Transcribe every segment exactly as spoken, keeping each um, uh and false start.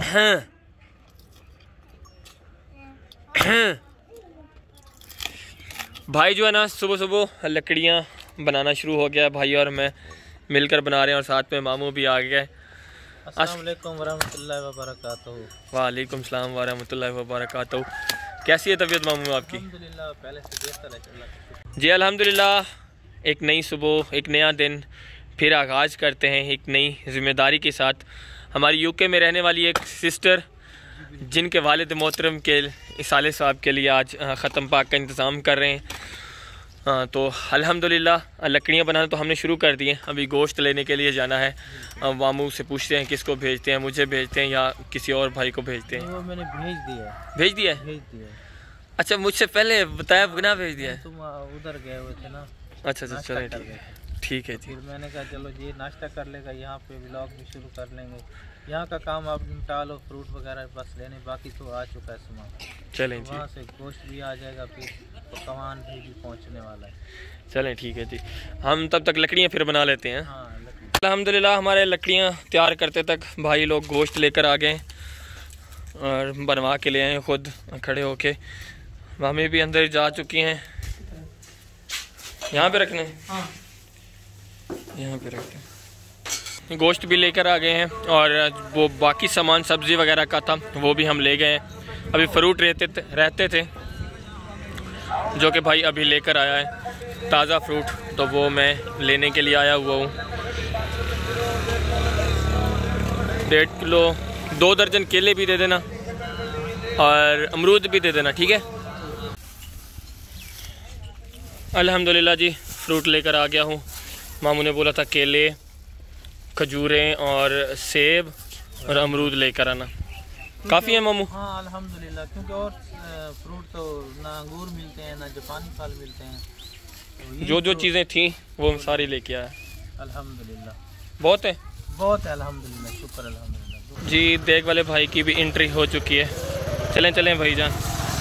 भाई जो है ना सुबह सुबह लकड़ियाँ बनाना शुरू हो गया, भाई और मैं मिलकर बना रहे हैं और साथ में मामू भी आ गए। अस्सलाम वालेकुम वरहमतुल्लाहि वबरकातुहू। वालेकुम सलाम वरहमतुल्लाहि वबरकातुहू। कैसी है तबीयत मामू आपकी? अल्हम्दुलिल्लाह पहले से बेहतर है जी अल्हम्दुलिल्लाह। एक नई सुबह, एक नया दिन फिर आगाज़ करते हैं एक नई ज़िम्मेदारी के साथ। हमारी यूके में रहने वाली एक सिस्टर जिनके वालिद मोहतरम के इसाले साहब के लिए आज ख़त्म पाक का इंतज़ाम कर रहे हैं, आ, तो अल्हम्दुलिल्लाह लकड़ियाँ बनाना तो हमने शुरू कर दिए। अभी गोश्त लेने के लिए जाना है। मामू से पूछते हैं किसको भेजते हैं, मुझे भेजते हैं या किसी और भाई को भेजते हैं? वो मैंने भेज दिया। भेज दिया है? भेज दिया। अच्छा, मुझसे पहले बताया बिना भेज दिया है? तुम उधर गए हुए थे ना। अच्छा अच्छा, चलो ठीक है ठीक है जी। फिर मैंने कहा चलो ये नाश्ता कर लेगा, यहाँ पे व्लॉग भी शुरू कर लेंगे। यहाँ का काम आप निपटा लो, फ्रूट वगैरह बस लेने, बाकी तो आ चुका है सामान। चलें जी। वहाँ से गोश्त भी आ जाएगा, फिर पकवान भी, भी पहुँचने वाला है। चलें ठीक है जी। हम तब तक लकड़ियाँ फिर बना लेते हैं। हाँ अल्हम्दुलिल्लाह हमारे लकड़ियाँ तैयार करते तक भाई लोग गोश्त लेकर आ गए और बनवा के ले आए खुद खड़े होके। मामी भी अंदर जा चुकी हैं। यहाँ पे रखने हाँ। यहाँ पे रखते हैं। गोश्त भी लेकर आ गए हैं और वो बाकी सामान सब्ज़ी वगैरह का था वो भी हम ले गए हैं। अभी फ्रूट रहते थे रहते थे जो कि भाई अभी लेकर आया है ताज़ा फ्रूट, तो वो मैं लेने के लिए आया हुआ हूँ। डेढ़ किलो दो दर्जन केले भी दे देना और अमरूद भी दे देना, ठीक है? अल्हम्दुलिल्लाह जी फ्रूट लेकर आ गया हूँ। मामू ने बोला था केले, खजूरें और सेब और अमरूद लेकर आना। काफ़ी है मामू? हाँ अल्हम्दुलिल्लाह, क्योंकि और फ्रूट तो ना अंगूर मिलते हैं ना जापानी फल मिलते हैं, तो जो जो चीज़ें थी वो सारी लेके आया। अल्हम्दुलिल्लाह बहुत है, बहुत है अल्हम्दुलिल्लाह, शुक्र अल्हम्दुलिल्लाह जी। देख वाले भाई की भी एंट्री हो चुकी है। चलें चलें भाईजान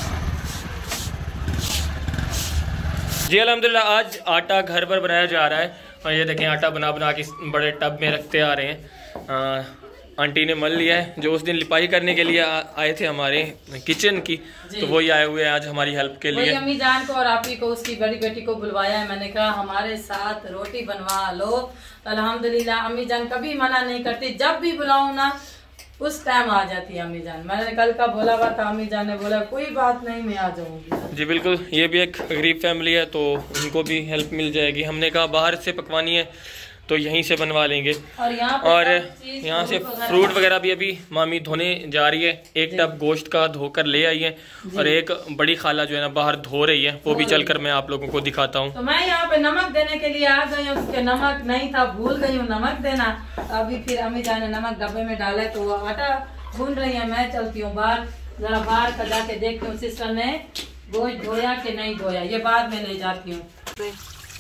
जी। अल्हम्दुलिल्लाह आज आटा घर पर बनाया जा रहा है और ये देखें आटा बना बना के बड़े टब में रखते आ रहे हैं। आ, आंटी ने मल लिया है। जो उस दिन लिपाई करने के लिए आ, आए थे हमारे किचन की, तो वही आए हुए हैं आज हमारी हेल्प के लिए। अम्मी जान को और आप ही को, उसकी बड़ी बेटी को बुलवाया है। मैंने कहा हमारे साथ रोटी बनवा लो। अल्हम्दुलिल्लाह अम्मी जान कभी मना नहीं करती, जब भी बुलाऊं ना उस टाइम आ जाती है अम्मी जान। मैंने कल का बोला हुआ था, अम्मी जान ने बोला कोई बात नहीं मैं आ जाऊंगी। जी बिल्कुल, ये भी एक गरीब फैमिली है तो उनको भी हेल्प मिल जाएगी। हमने कहा बाहर से पकवानी है तो यहीं से बनवा लेंगे। और यहाँ और यहाँ से फ्रूट वगैरह भी अभी मामी धोने जा रही है। एक टब गोश्त का धोकर ले आई है और एक बड़ी खाला जो है ना बाहर धो रही है, वो भी चलकर मैं आप लोगों को दिखाता हूँ। तो मैं यहाँ पे नमक देने के लिए आ गई हूँ, उसके नमक नहीं था, भूल गई हूँ नमक देना। अभी फिर अम्मी जान ने नमक डब्बे में डाला है तो वो आटा भून रही है। मैं चलती हूँ बाहर, जरा बाहर का जाके देखती हूँ सिस्टर ने गोश्त धोया कि नहीं धोया, ये बाद में ले जाती हूँ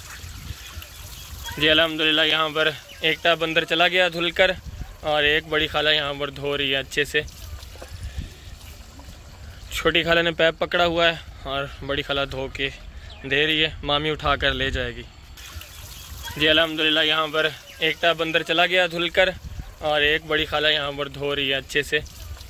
जी। अल्हम्दुलिल्लाह यहाँ पर एक टब अंदर चला गया धुलकर और एक बड़ी खाला यहाँ पर धो रही है अच्छे से। छोटी खाला ने पैप पकड़ा हुआ है और बड़ी खाला धो के दे रही है, मामी उठा कर ले जाएगी जी। अल्हम्दुलिल्लाह यहाँ पर एक टब अंदर चला गया धुलकर और एक बड़ी खाला यहाँ पर धो रही है अच्छे से।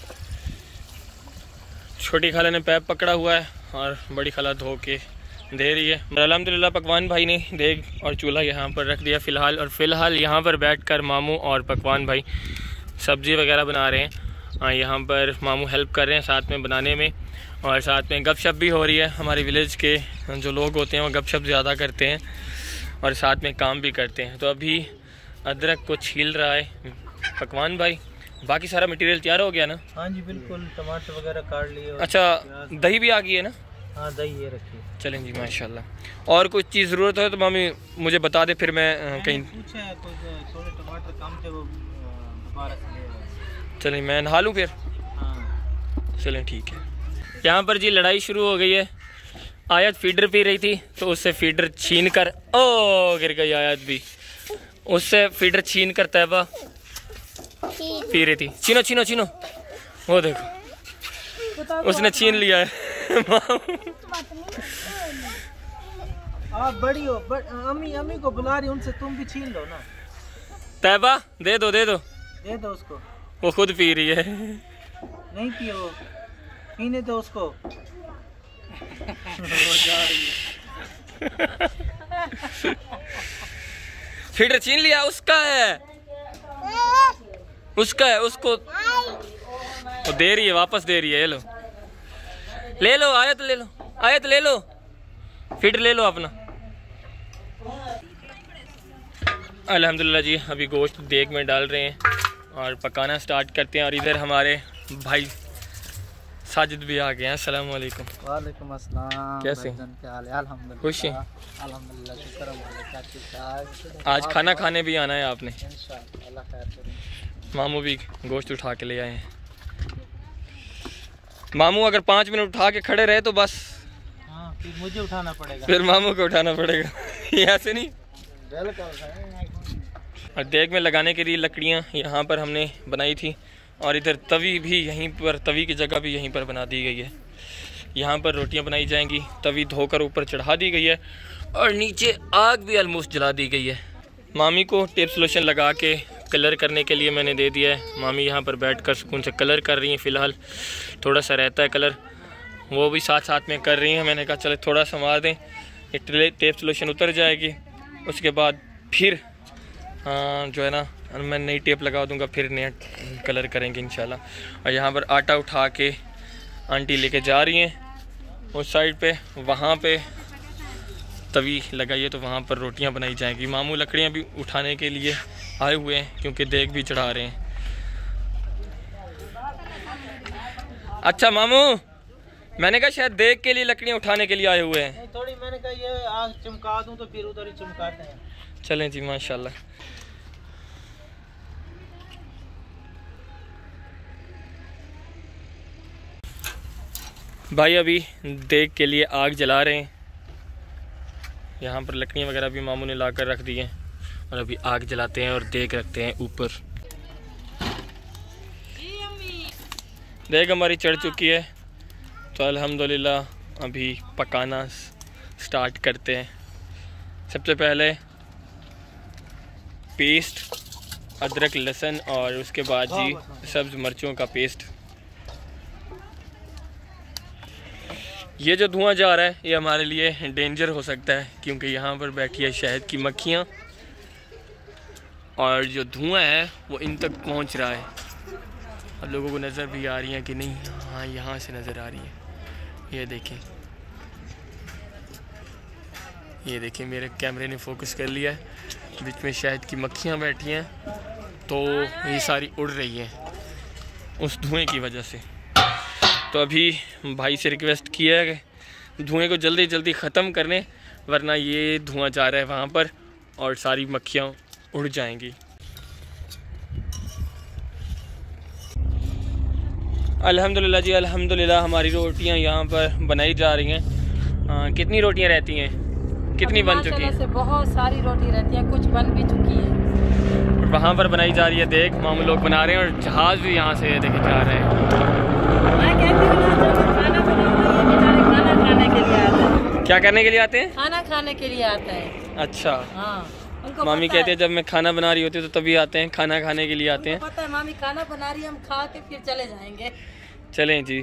छोटी खाला ने पैप पकड़ा हुआ है और बड़ी खाला धो के दे रही है। अल्हम्दुलिल्लाह पकवान भाई ने देग और चूल्हा यहाँ पर रख दिया फ़िलहाल, और फ़िलहाल यहाँ पर बैठकर मामू और पकवान भाई सब्ज़ी वगैरह बना रहे हैं। यहाँ पर मामू हेल्प कर रहे हैं साथ में बनाने में, और साथ में गपशप भी हो रही है। हमारे विलेज के जो लोग होते हैं वो गपशप ज़्यादा करते हैं और साथ में काम भी करते हैं। तो अभी अदरक को छील रहा है पकवान भाई। बाकी सारा मटेरियल तैयार हो गया ना? हाँ जी बिल्कुल, टमाटर वगैरह काट लिए। अच्छा, दही भी आ गई है ना? हाँ दही ये रखिए। चलें जी माशाल्लाह। और कुछ चीज़ ज़रूरत है तो मामी मुझे बता दे, फिर मैं कहीं पूछा है तो थोड़े टमाटर कम थे वो दोबारा से ले आए। चलें मैं नहा लूँ फिर? हाँ चलें ठीक है। यहाँ पर जी लड़ाई शुरू हो गई है। आयत फीडर पी रही थी तो उससे फीडर छीन कर, ओ गिर गई आयत भी, उससे फीडर छीन कर तैयबा पी रही थी। छीनो छीनो छीनो, वो देखो उसने छीन लिया है। आप बड़ी हो, बड़, अम्मी अम्मी को बुला रही, उनसे तुम भी छीन लो ना। तैयबा दे दो दे दो दे दो उसको, वो खुद पी रही है। नहीं पिए वो, पीने दो उसको। वो जा रही है। फीडर छीन लिया, उसका है, उसका है, उसको वो दे रही है, वापस दे रही है। ये लो, ले लो, आयत ले लो, आयत ले लो, फीडर ले लो अपना। अल्हम्दुलिल्लाह जी, अभी गोश्त देग में डाल रहे हैं और पकाना स्टार्ट करते हैं। और इधर हमारे भाई साजिद भी आ गए हैं। अस्सलाम वालेकुम। वालेकुम अस्सलाम। कैसे? क्या हाल है? अल्हम्दुलिल्लाह। खुश हैं? अल्हम्दुलिल्लाह, शुक्र है ठीक। आज खाना खाने भी आना है आपने। इंशाअल्लाह, अल्लाह खैर करे। मामू भी गोश्त उठा के ले आए हैं। मामू अगर पाँच मिनट उठा के खड़े रहे तो बस, हाँ, फिर मुझे उठाना पड़ेगा। फिर मामू को उठाना पड़ेगा। ऐसे नहीं। और देग में लगाने के लिए लकड़ियाँ यहाँ पर हमने बनाई थी और इधर तवी भी यहीं पर, तवी की जगह भी यहीं पर बना दी गई है। यहाँ पर रोटियाँ बनाई जाएंगी। तवी धोकर ऊपर चढ़ा दी गई है और नीचे आग भी ऑलमोस्ट जला दी गई है। मामी को टेप सोल्यूशन लगा के कलर करने के लिए मैंने दे दिया है। मामी यहाँ पर बैठकर सुकून से कलर कर रही हैं। फ़िलहाल थोड़ा सा रहता है कलर, वो भी साथ साथ में कर रही हैं। मैंने कहा चले थोड़ा सा मार दें, एक टेप सोल्यूशन उतर जाएगी, उसके बाद फिर हाँ जो है ना मैं नई टेप लगा दूंगा, फिर नया कलर करेंगे इंशाल्लाह। और यहाँ पर आटा उठा के आंटी लेके जा रही हैं उस साइड पे, वहाँ पे तवी लगाई है तो वहाँ पर रोटियाँ बनाई जाएंगी। मामू लकड़ियाँ भी उठाने के लिए आए हुए हैं क्योंकि देग भी चढ़ा रहे हैं। अच्छा मामू, मैंने कहा शायद देग के लिए लकड़ियाँ उठाने के लिए आए हुए हैं। नहीं, थोड़ी मैंने कहा ये आग चमका दूं तो फिर उधर ही चमकाते हैं। चलें जी, माशाल्लाह। भाई अभी देग के लिए आग जला रहे हैं। यहाँ पर लकड़ियाँ वगैरह भी मामू ने ला कर रख दी हैं और अभी आग जलाते हैं और देग रखते हैं ऊपर। देग हमारी चढ़ चुकी है तो अल्हम्दुलिल्लाह अभी पकाना स्टार्ट करते हैं। सबसे पहले पेस्ट, अदरक लहसुन और उसके बाद जी सब्ज़ मिर्चों का पेस्ट। ये जो धुआं जा रहा है ये हमारे लिए डेंजर हो सकता है क्योंकि यहाँ पर बैठी है शहद की मक्खियाँ और जो धुआं है वो इन तक पहुँच रहा है और लोगों को नज़र भी आ रही है कि नहीं, हाँ यहाँ से नज़र आ रही है। ये देखें, ये देखें मेरे कैमरे ने फोकस कर लिया है, बीच में शहद की मक्खियाँ बैठी हैं तो ये सारी उड़ रही हैं उस धुएं की वजह से। तो अभी भाई से रिक्वेस्ट किया है कि धुएं को जल्दी जल्दी ख़त्म करने, वरना ये धुआं जा रहा है वहाँ पर और सारी मक्खियाँ उड़ जाएंगी। अल्हम्दुलिल्लाह जी, अल्हम्दुलिल्लाह हमारी रोटियाँ यहाँ पर बनाई जा रही हैं। आ, कितनी रोटियाँ रहती हैं, कितनी बन चुकी हैं? से बहुत सारी रोटी रहती है, कुछ बन भी चुकी है। वहाँ पर बनाई जा रही है देख, मामू लोग बना रहे हैं और जहाज़ भी यहाँ से देखे जा रहे हैं। मैं कहती हूँ ना, जब खाना बनाओ ये बेचारे खाना खाने के लिए आते हैं। क्या करने के लिए आते हैं? खाना खाने के लिए आते हैं। अच्छा हाँ, उनको मामी पता कहते हैं जब मैं खाना बना रही होती हूँ तो तभी आते हैं, खाना खाने के लिए आते हैं। पता है मामी खाना बना रही है, हम खा के फिर चले जाएंगे। चलें जी।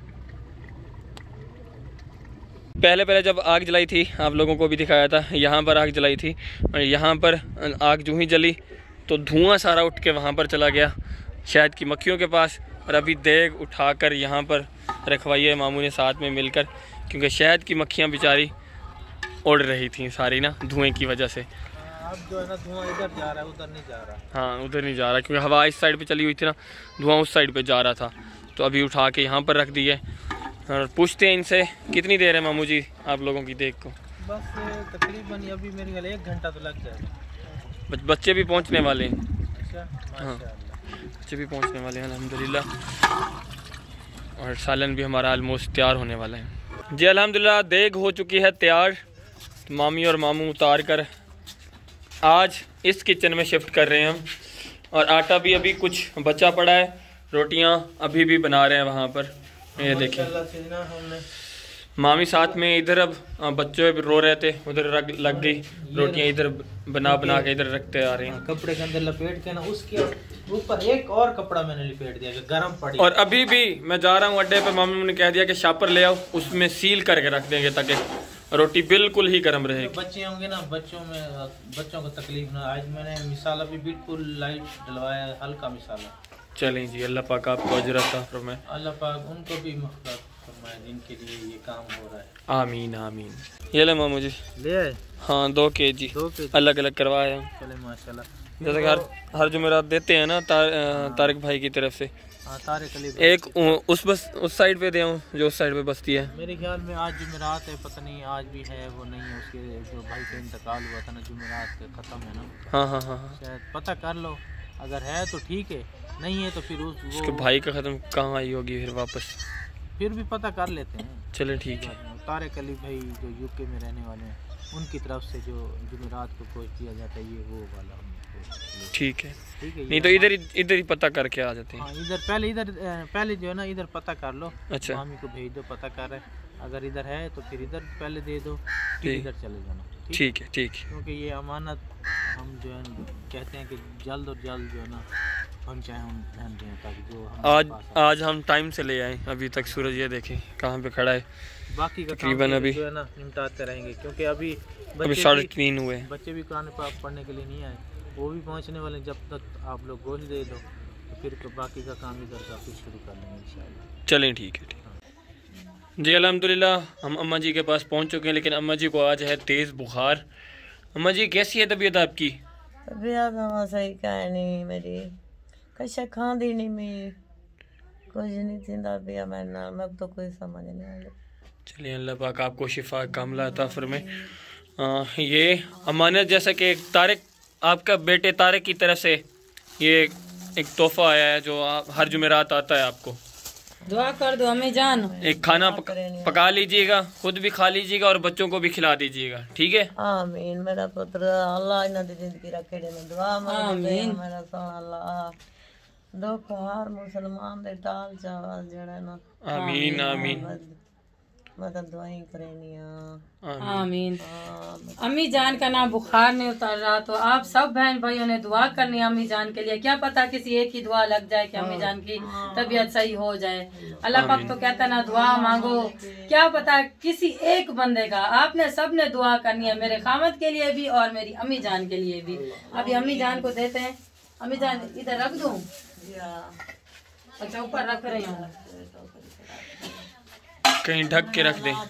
पहले पहले जब आग जलाई थी आप लोगों को भी दिखाया था, यहाँ पर आग जलाई थी और यहाँ पर आग जो ही जली तो धुआं सारा उठ के वहाँ पर चला गया शहद की मक्खियों के पास। और अभी देग उठाकर यहाँ पर रखवाई है मामू ने साथ में मिलकर, क्योंकि शहद की मक्खियाँ बेचारी उड़ रही थी सारी ना धुएं की वजह से। अब जो है ना धुआं इधर जा रहा है, उधर नहीं जा रहा। हाँ उधर नहीं जा रहा क्योंकि हवा इस साइड पे चली हुई थी ना, धुआं उस साइड पे जा रहा था। तो अभी उठा के यहाँ पर रख दी है और पूछते हैं इनसे कितनी देर है मामू जी आप लोगों की देग को? बस तकरीबन अभी मेरे ख्याल एक घंटा तो लग जाएगा। बच्चे भी पहुँचने वाले हैं। अच्छा, हाँ बच्चे भी पहुँचने वाले हैं अल्हम्दुलिल्लाह, और सालन भी हमारा ऑलमोस्ट तैयार होने वाला है जी। अल्हम्दुलिल्लाह देग हो चुकी है तैयार। तो मामी और मामू उतार कर आज इस किचन में शिफ्ट कर रहे हैं हम, और आटा भी अभी कुछ बचा पड़ा है, रोटियां अभी भी बना रहे हैं वहाँ पर। ये देखिए मामी साथ में इधर अब बच्चों रो रहे थे, उधर लग गई रोटियां, इधर बना बना के इधर रखते आ रहे हैं। कपड़े के अंदर लपेट के ना उसके ऊपर एक और कपड़ा मैंने लपेट दिया कि गर्म पड़ी। और अभी भी मैं जा रहा हूँ अड्डे पे, मामी ने कह दिया कि शापर ले आओ, उसमें सील करके रख देंगे ताकि रोटी बिल्कुल ही गर्म रहेगी। तो बच्चे होंगे ना, बच्चों में बच्चों को तकलीफ ना। आज मैंने मिसाला भी बिल्कुल लाइट डलवाया, हल्का मिसाला। चलें जी, अल्लाह पाक आपको अजर अता फरमाए। अल्लाह पाक उनको भी मग़फ़िरत फरमाए जिनके लिए ये काम हो रहा है। आमीन आमीन। ये ले मामू जी, ले आए हाँ दो के जी दो के जी अलग अलग करवाए हैं। चले माशाल्लाह। जैसे कि हर हर जुमेरात देते हैं ना तार, तारिक भाई की तरफ से। हाँ तारिक अली एक उस बस उस साइड पे दे आऊँ जो उस साइड पे बसती है। मेरे ख्याल में आज जुमेरात है, पता नहीं आज भी है वो नहीं है। उसके जो भाई का इंतकाल हुआ था ना, जुमेरात के ख़त्म है ना। हाँ हाँ हाँ हाँ, शायद पता कर लो, अगर है तो ठीक है, नहीं है तो फिर उस उसके भाई का ख़त्म कहाँ आई होगी फिर वापस, फिर भी पता कर लेते हैं। चले ठीक है। तारिक अली भाई जो यूके में रहने वाले हैं, उनकी तरफ से जो जुमेरात को गोश्त दिया जाता है, ये वो वाला हमको। ठीक है ठीक है, नहीं तो इधर इधर ही पता करके आ जाते हैं। हाँ इधर पहले इधर पहले जो है ना इधर पता कर लो। अच्छा, मामी को भेज दो, पता कर रहे, अगर इधर है तो फिर इधर पहले दे दो, फिर इधर चले जाना। ठीक है ठीक है, क्योंकि ये अमानत हम जो है कहते हैं कि जल्द और जल्द जो है ना पहुँचाएँ हम ध्यान दें, ताकि जो हम आज आज हम टाइम से ले आए। अभी तक सूरज ये देखें कहाँ पे खड़ा है। बाकी का तकरीबन अभी जो है ना निपटाते रहेंगे, क्योंकि अभी अभी साढ़े तीन हुए, बच्चे भी कुरान पाक पढ़ने के लिए नहीं आए, वो भी पहुंचने वाले। जब तक आप लोग गोश्त दे दो तो फिर तो बाकी का काम इधर का फिर शुरू कर लेंगे इंशाल्लाह। चलें ठीक है ठीक जी। अल्हम्दुलिल्लाह हम अम्मा जी के पास पहुंच चुके हैं, लेकिन अम्मा जी को आज है तेज़ बुखार। अम्मा जी कैसी है तबीयत आपकी? तबीयत सही काहे नहीं मेरी, कशा खांदी नहीं, मैं कुछ नहीं थींदा पिया मेरे नाल, मैं तो कोई समझ नहीं आ रही। चलिए अल्लाह पाक आपको शिफा कामला अता फरमाए। ये अमानत जैसा कि तारिक आपका बेटे तारिक की तरफ से ये एक तोहफा आया है जो आप हर जुमेरात आता है, आपको दुआ कर दो अम्मी जान। एक खाना पक, पका लीजिएगा, खुद भी खा लीजिएगा और बच्चों को भी खिला दीजिएगा, ठीक है? आमीन। मेरा पुत्र अल्लाह इन्हां दी जिंदगी रखे ने दुआ मंगदे मेरा सोना अल्लाह दुख हर मुसलमान दे टाल जावा जेड़ा ना। आमीन आमीन। मैं तो दुआई करनी हां आमीन। अम्मी जान का ना बुखार नहीं उतर रहा, तो आप सब बहन भाइयों ने दुआ करनी है अम्मी जान के लिए। क्या पता किसी एक ही दुआ लग जाए कि अम्मी जान की तबीयत सही हो जाए। अल्लाह पाक तो कहता है ना दुआ मांगो, क्या पता किसी एक बंदे का। आपने सब ने दुआ करनी है, मेरे खामद के लिए भी और मेरी अम्मी जान के लिए भी। अभी अम्मी जान को देते हैं। अम्मी जान इधर रख दूं? अच्छा ऊपर रख रही हूँ, कहीं ढक के रख दें।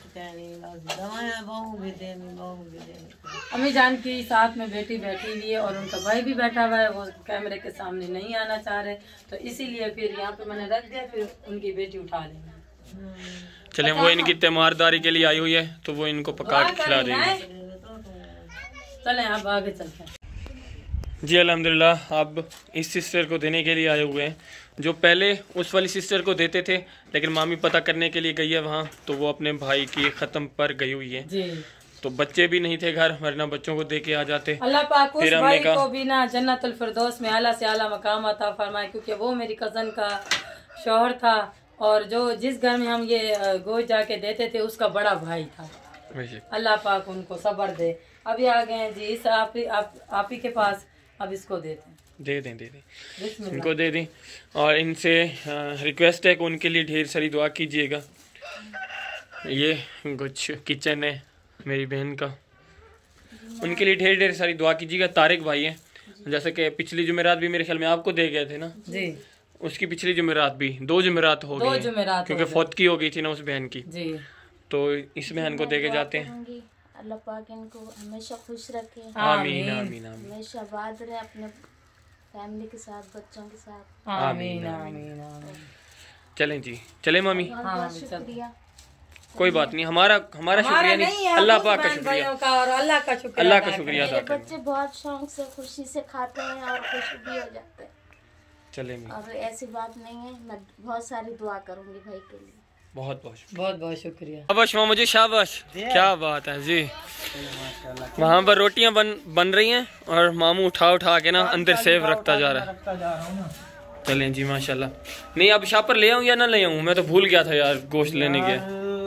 अम्मी जान की साथ में बेटी बैठी हुई है और उनका भाई भी बैठा हुआ है, वो कैमरे के सामने नहीं आना चाह रहे, तो इसीलिए फिर यहाँ पे मैंने रख दिया, फिर उनकी बेटी उठा लेंगे। चलें वो इनकी तीमारदारी के लिए आई हुई है तो वो इनको पका के खिला देंगे। चलें अब आगे चलते हैं। जी अल्हम्दुलिल्लाह अब इस सिस्टर को देने के लिए आए हुए हैं, जो पहले उस वाली सिस्टर को देते थे, लेकिन मामी पता करने के लिए गई है वहाँ, तो वो अपने भाई की ख़त्म पर गई हुई है जी। तो बच्चे भी नहीं थे घर, वरना बच्चों को दे के आ जाते। अल्लाह पाक उस भाई को भी ना जन्नतुल फिरदौस में आला से आला मकाम अता फरमाए, क्योंकि वो मेरी कज़न का शौहर था और जो जिस घर में हम ये गोश्त जाके देते थे उसका बड़ा भाई था। अल्लाह पाक उनको सब्र दे। अभी आ गए हैं जी इस आप आप ही के पास, अब इसको देते हैं। दे दें दे दें इनको दे दें और इनसे रिक्वेस्ट है कि उनके लिए ढेर सारी दुआ कीजिएगा। ये कुछ किचन है मेरी बहन का, उनके लिए ढेर ढेर सारी दुआ कीजिएगा। तारिक भाई हैं, जैसे कि पिछली जुमेरात भी मेरे ख्याल में आपको दे गए थे ना जी, उसकी पिछली जुमेरात भी दो जुमेरात हो गई क्योंकि फौतगी हो गई थी ना उस बहन की जी, तो इस बहन को दे के जाते हैं। अल्लाह पाक इनको हमेशा खुश रखे, आमीन आमीन आमीन, हमेशा आबाद रहे अपने फैमिली के साथ, बच्चों के साथ, आमीन आमीन आमीन। चलें जी, चलें मामी। हाँ, शुक्रिया। कोई बात नहीं, हमारा हमारा शुक्रिया नहीं, अल्लाह पाक का शुक्रिया और अल्लाह का शुक्रिया, अल्लाह का शुक्रिया अदा करें। बच्चे बहुत शौक से खुशी से खाते हैं और खुश भी हो जाते हैं। चलें, और ऐसी बात नहीं है, मैं बहुत सारी दुआ करूंगी भाई के लिए। बहुत बहुत बहुत बहुत शुक्रिया। शाबाश मुझे शाबाश, क्या बात है जी। वहाँ पर रोटियाँ बन बन रही हैं और मामू उठा उठा के ना अंदर सेव रखता जा रहा है। चलें जी माशाल्लाह। नहीं अब शापर ले आऊँ या ना ले आऊँ, मैं तो भूल गया था यार गोश्त लेने के।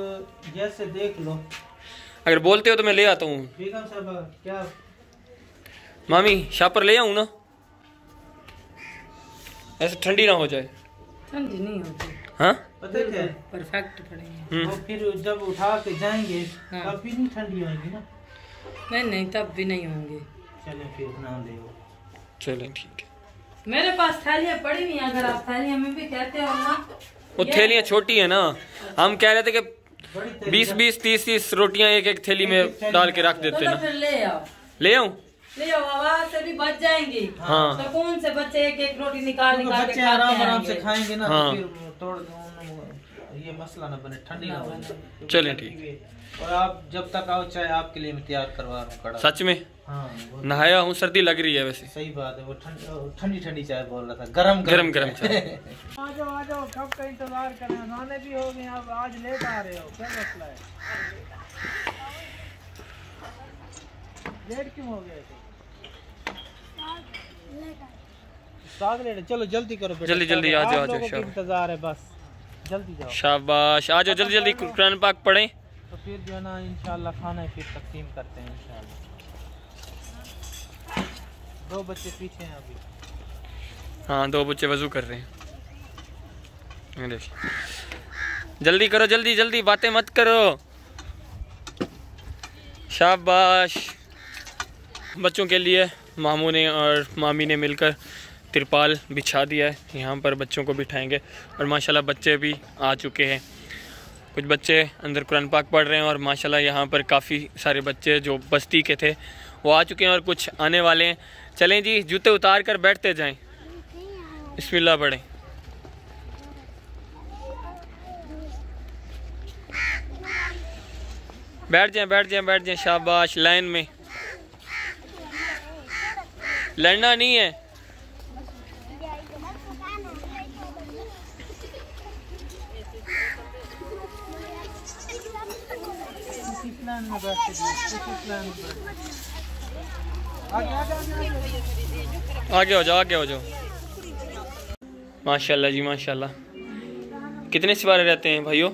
जैसे देख लो, अगर बोलते हो तो मैं ले आता हूँ। बेगम साहब क्या मामी शापर ले आऊँ ना, ऐसे ठंडी ना हो जाए। ठंडी नहीं होती। हाँ पता है क्या, परफेक्ट पड़ेगी। वो फिर जब उठा के जाएंगे हाँ। तब भी नहीं ठंडी होगी ना। नहीं नहीं तब भी नहीं होंगे। चले फिर ना ले। चलें ठीक है। मेरे पास थैलियाँ पड़ी हुई हैं, अगर आप थैलियाँ में भी कहते हो ना। वो थैलियाँ छोटी है ना, हम कह रहे थे कि बड़ी तेरी बीस बीस तीस तीस रोटियां एक एक थैली में डाल के रख देते चलो ना। फिर ले आओ, ले आऊं? ले आओ, आवाज से भी बच जाएंगी। हाँ। सुकून से बच्चे एक एक रोटी निकाल क्योंकि निकाल के बच्चे खाते आराम आराम से आएंगे। खाएंगे ना, हाँ। तो फिर तोड़ ये मसला ना बने, ठंडी ना बने। चलें ठीक। और आप जब तक आओ चाय आपके लिए मैं तैयार करवा रहा हूँ कड़ा। सच में हाँ वो नहाया हूँ, सर्दी लग रही है वैसे। सही बात है, वो ठंडी ठंडी ठंडी चाय बोल रहा था, गरम गरम गरम चाय। आ जाओ आ जाओ, कब का इंतजार कर रहे हैं, खाने भी हो गए, अब आज लेट आ रहे हो, क्या मसला है? लेट क्यों हो गए? साग लेट, चलो जल्दी करो बेटा, जल्दी जल्दी आ जाओ, आ आप जाओ, लोगों का शाबाश। इंतजार है, बस जल्दी जाओ। शाबाश, आ जाओ जल्दी जल्दी, कुरान पाक पढ़ें। तो फिर जो है ना इंशाल्लाह खाना फिर तकसीम करते हैं इंशाल्लाह। दो बच्चे पीछे हैं अभी। हाँ दो बच्चे वजू कर रहे हैं। ये देखिए, जल्दी करो, जल्दी जल्दी, बातें मत करो। शाबाश। बच्चों के लिए मामू ने और मामी ने मिलकर तिरपाल बिछा दिया है, यहाँ पर बच्चों को बिठाएंगे। और माशाल्लाह बच्चे भी आ चुके हैं, कुछ बच्चे अंदर कुरान पाक पढ़ रहे हैं। और माशाल्लाह यहाँ पर काफ़ी सारे बच्चे जो बस्ती के थे वो आ चुके हैं और कुछ आने वाले हैं। चलें जी, जूते उतार कर बैठते जाएं, बिस्मिल्लाह पढ़ें। बैठ जाएं बैठ जाएं बैठ जाएं, शाबाश। लाइन में, लड़ना नहीं है। आगे हो जाओ, आगे हो जाओ। माशाल्लाह जी माशाल्लाह। कितने सिपारे रहते हैं भाइयों?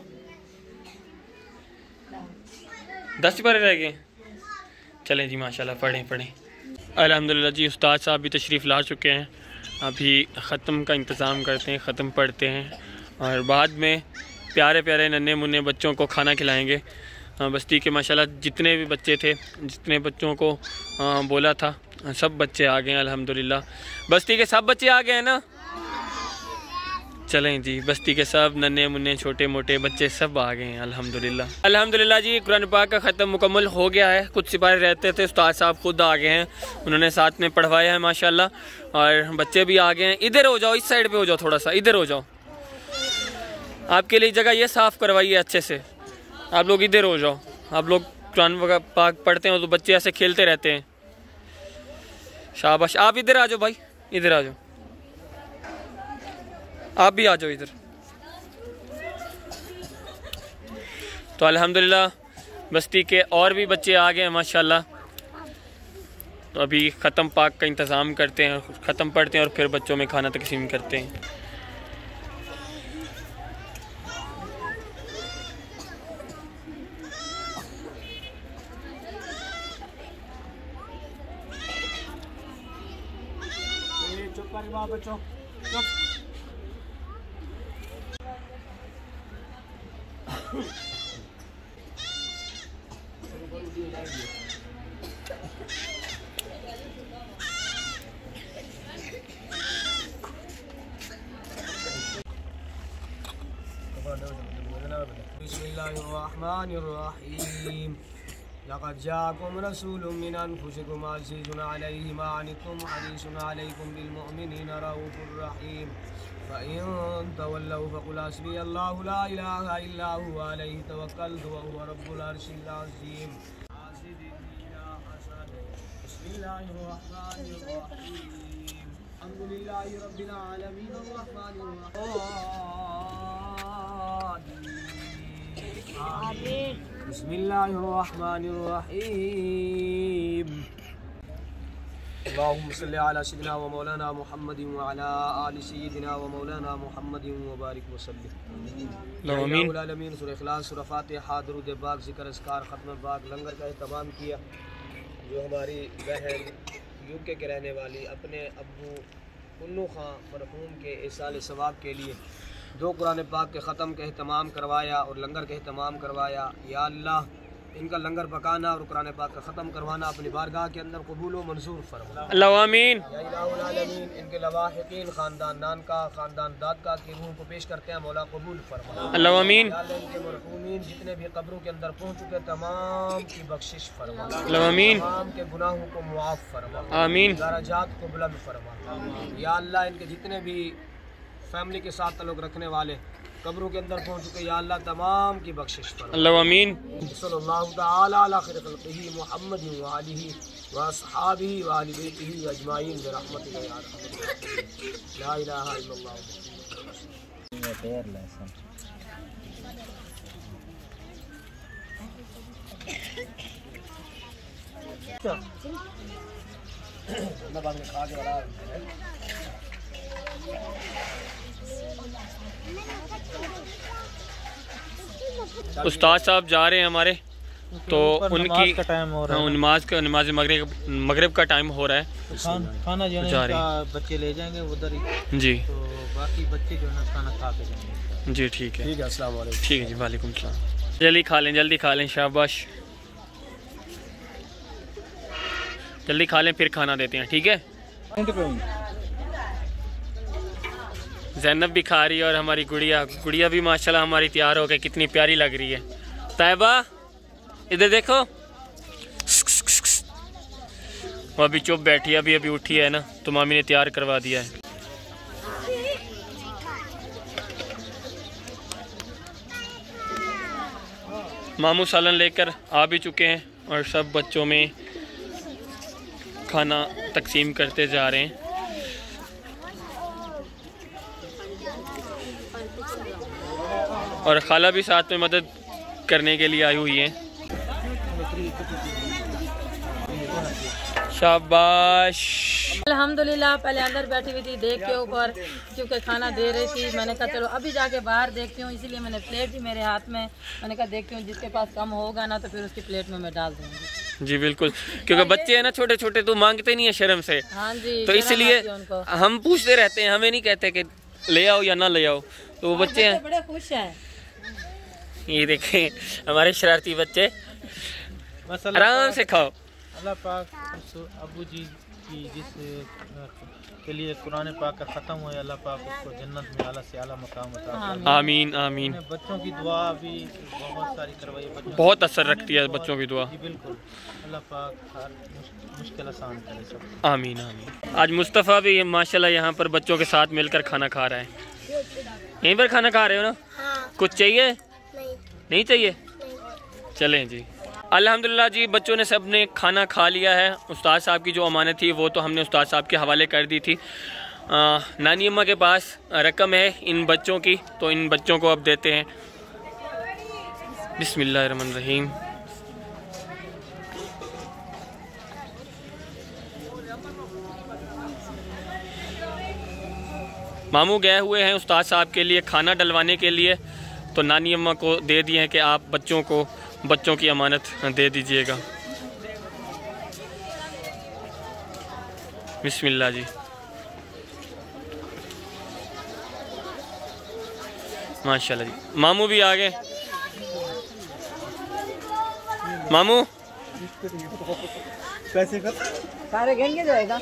दस सिपारे रह गए। चलें जी माशाल्लाह, पढ़ें पढ़ें। अल्हम्दुलिल्लाह जी, उस्ताद साहब भी तशरीफ़ ला चुके हैं। अभी ख़त्म का इंतज़ाम करते हैं, ख़त्म पढ़ते हैं और बाद में प्यारे प्यारे नन्हे मुन्ने बच्चों को खाना खिलाएंगे। बस्ती के माशाल्लाह जितने भी बच्चे थे, जितने बच्चों को आ, बोला था, सब बच्चे आ गए हैं अल्हम्दुलिल्लाह। बस्ती के सब बच्चे आ गए हैं ना? चलें जी, बस्ती के सब नन्हे मुन्ने छोटे मोटे बच्चे सब आ गए हैं अल्हम्दुलिल्लाह। अल्हम्दुलिल्लाह जी, कुरान पाक का ख़त्म मुकम्मल हो गया है। कुछ सिपाही रहते थे, उस्ताद साहब खुद आ गए हैं, उन्होंने साथ में पढ़वाया है माशाल्लाह। और बच्चे भी आ गए हैं। इधर हो जाओ, इस साइड पे हो जाओ, थोड़ा सा इधर हो जाओ। आपके लिए जगह ये साफ़ करवाई है अच्छे से, आप लोग इधर हो जाओ। आप लोग कुरान पाक पढ़ते हैं तो बच्चे ऐसे खेलते रहते हैं। शाबाश, आप इधर आ जाओ भाई, इधर आ जाओ, आप भी आ जाओ इधर। तो अल्हम्दुलिल्लाह बस्ती के और भी बच्चे आ गए हैं माशाल्लाह। तो अभी ख़त्म पाक का इंतज़ाम करते हैं, ख़त्म पढ़ते हैं और फिर बच्चों में खाना तकसीम करते हैं। बच्चों बिस्मिल्लाहिर्रहमानिर्रहीम। लक़द जाअकुम रसूलुम मिन अनफुसिकुम अज़ीज़ुन अलैहि मा अनित्तुम हरीसुन अलैकुम बिलमुमिनीना रऊफ़ुर रहीम। फ़इन तवल्लव फ़क़ुल हस्बियल्लाहु ला इलाहा इल्ला हुवा अलैहि तवक्कलतु व हुवा रब्बुल अर्शिल अज़ीम। बिस्मिल्लाहिर्रहमानिर्रहीम। अल्हम्दुलिल्लाहि रब्बिल आलमीन अर्रहमानिर रहीम। बिस्मिल्लाहिर्रहमानिर्रहीम। अल्लाहुम्मा सल्लि अला सय्यिदिना व मौलाना मुहम्मदिन व अला आलि सय्यिदिना व मौलाना मुहम्मदिन व बारिक व सल्लिम। आमीन। आमीन। सूरह इखलास, सूरह फातिहा, दुरूद पाक, ज़िक्र अस्कार, खत्म पाक, लंगर का एहतमाम किया। जो हमारी बहन यूके के रहने वाली अपने अब्बू उन्नू खां मरहूम के इसाल सवाब के लिए दो कुरान पाक के ख़त्म का एहतमाम करवाया और लंगर का एहतमाम करवाया। या अल्लाह इनका लंगर पकाना और कुरान पाक का ख़त्म करवाना अपनी बारगाह के अंदर कबूल व मंजूर फरमा। अल्लाह आमीन। या इलाहुल आलमीन। इनके लवाहिकीन ख़ानदान नान का ख़ानदान दाद का की रूह को पेश करते हैं, मौला कबूल फरमा। अल्लाह आमीन। इनके मरहूमीन जितने भी कब्रों के अंदर पहुँच चुके तमाम की बख्शिश फरमा। अल्लाह आमीन। तमाम के गुनाहों को मुआफ़ फरमा। आमीन। दराजात को बुलंद फरमा। या अल्लाह इनके जितने भी फैमिली के साथ ताल्लुक़ रखने वाले कब्रों के अंदर पहुँच चुके, या अल्लाह तमाम की बख्शिश फरमा। अल्लाह आमीन। सल्लल्लाहु तआला अला खैर खल्क़िही मुहम्मद व आलिही व अस्हाबिही व अहली बैतिही अजमाइन बिरहमतिका या अरहमर राहिमीन। ला इलाहा इल्लल्लाह। उस्ताद साहब जा रहे हैं हमारे, तो उनकी का टाइम हो रहा है, नमाज का नमाज मगरिब मगरिब का टाइम हो रहा है। खान, खाना जो है ना बच्चे ले जाएंगे उधर ही जी, तो बाकी बच्चे जो है ना खाना खा के जाएंगे। जी ठीक है, ठीक है। अस्सलाम वालेकुम। ठीक है जी, वालेकुम सलाम। जल्दी खा लें, जल्दी खा लें, शाबाश, जल्दी खा लें, फिर खाना देते हैं, ठीक है। जैनब भी खा रही है और हमारी गुड़िया गुड़िया भी माशाल्लाह हमारी तैयार हो गई, कितनी प्यारी लग रही है। तैयबा इधर देखो, वो अभी चुप बैठी है, अभी अभी उठी है ना, तो मामी ने तैयार करवा दिया है। मामू सालन लेकर आ भी चुके हैं और सब बच्चों में खाना तकसीम करते जा रहे हैं। और खाला भी साथ में मदद करने के लिए आई हुई हैं। शाबाश। अल्हम्दुलिल्लाह पहले अंदर बैठी हुई थी देख के ऊपर, क्योंकि खाना दे रही थी। मैंने कहा चलो अभी जाके बाहर देखती हूँ, इसीलिए मैंने प्लेट थी मेरे हाथ में, मैंने कहा देखती हूँ जिसके पास कम होगा ना तो फिर उसकी प्लेट में मैं डाल दूँगी। जी बिल्कुल, क्योंकि बच्चे हैं ना छोटे छोटे, तो मांगते नहीं है शर्म से। हाँ जी, तो इसलिए हम पूछते रहते हैं, हमें नहीं कहते कि ले आओ या ना ले आओ, तो वो बच्चे हैं बड़े खुश हैं। ये देखें हमारे शरारती बच्चे, आराम से खाओ। अल्लाह पाक उस अबू जी की जिस के लिए कुरान पाक का ख़त्म हुआ, अल्लाह पाक उसको जन्नत में आला से आला मकाम अता फरमाए। आमीन आमीन। बच्चों की दुआ भी बहुत सारी करवाई, बहुत असर रखती है बच्चों की दुआ। बिल्कुल, अल्लाह पाक हर मुश्किल आसान करे सब। आमीन आमीन। आज मुस्तफ़ा भी माशाल्लाह यहाँ पर बच्चों के साथ मिलकर खाना खा रहा है। यहीं पर खाना खा रहे हो ना? हाँ। कुछ चाहिए? नहीं, नहीं चाहिए? नहीं। चलें जी। अल्हम्दुलिल्लाह जी, बच्चों ने सब ने खाना खा लिया है। उस्ताद साहब की जो अमानत थी वो तो हमने उस्ताद साहब के हवाले कर दी थी। आ, नानी अम्मा के पास रकम है इन बच्चों की, तो इन बच्चों को अब देते हैं। बिस्मिल्लाहिर्रहमानिर्रहीम। मामू गए हुए हैं उस्ताद साहब के लिए खाना डलवाने के लिए, तो नानी अम्मा को दे दिए हैं कि आप बच्चों को बच्चों की अमानत दे दीजिएगा। बिस्मिल्लाह जी। माशाल्लाह जी, मामू भी आ गए। मामू पैसे का सारे घेंगे जाएगा।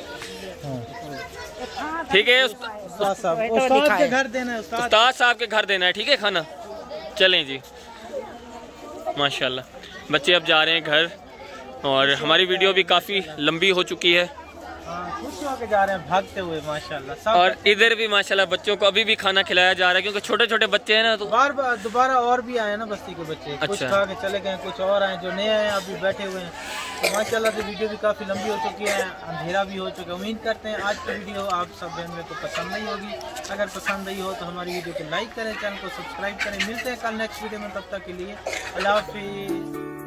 ठीक है, उस्ताद साहब उस्ताद के घर देना है, उस्ताद उस्ताद साहब के घर देना है, ठीक है खाना। चलें जी, माशाल्लाह बच्चे अब जा रहे हैं घर, और हमारी वीडियो भी काफ़ी लंबी हो चुकी है। खुश होके जा रहे हैं भागते हुए माशाल्लाह। और इधर भी माशाल्लाह बच्चों को अभी भी खाना खिलाया जा रहा है, क्योंकि छोटे छोटे बच्चे हैं ना, तो बार बार दोबारा और भी आए ना बस्ती के बच्चे। अच्छा। कुछ खा के चले गए, कुछ और आए जो नए आए अभी बैठे हुए हैं। तो माशाल्लाह से वीडियो भी काफ़ी लंबी हो चुकी है, अंधेरा भी हो चुका है। उम्मीद करते हैं आज की वीडियो आप सब बहनों को पसंद नहीं होगी। अगर पसंद आई हो तो हमारी वीडियो को लाइक करें, चैनल को सब्सक्राइब करें। मिलते हैं कल नेक्स्ट वीडियो में, तब तक के लिए अल्लाह हाफिज़।